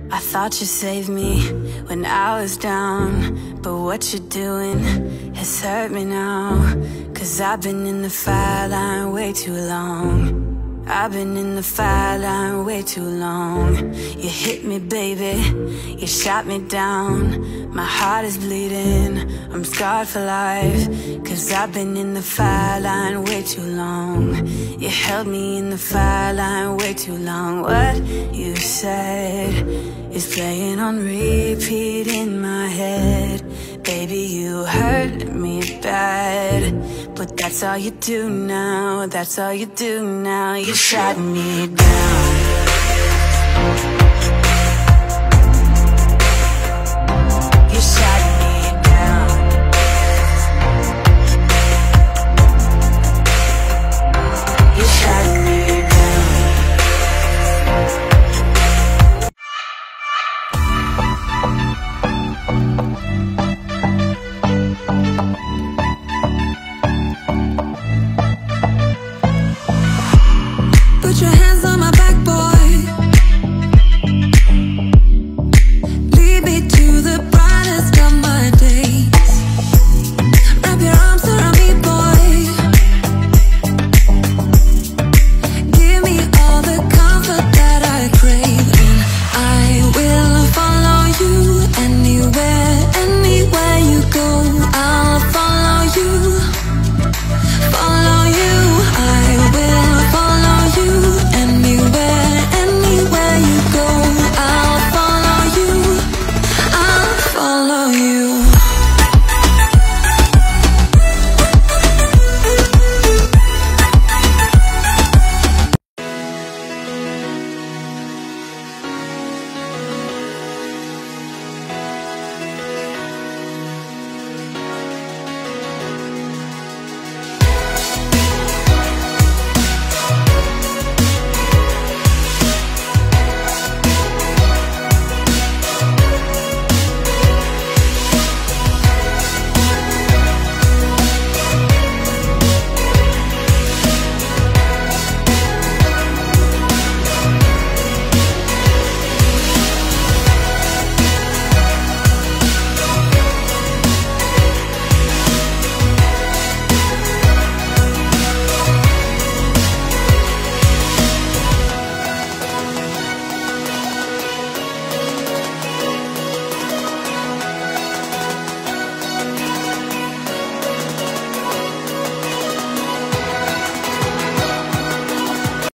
I thought you saved me when I was down, but what you're doing has hurt me now. 'Cause I've been in the fire line way too long. I've been in the fire line way too long. You hit me, baby, you shot me down. My heart is bleeding, I'm scarred for life. 'Cause I've been in the fire line way too long. You held me in the fire line way too long. What you said is playing on repeat in my head. Baby, you hurt me bad, but that's all you do now. That's all you do now. You shot me down.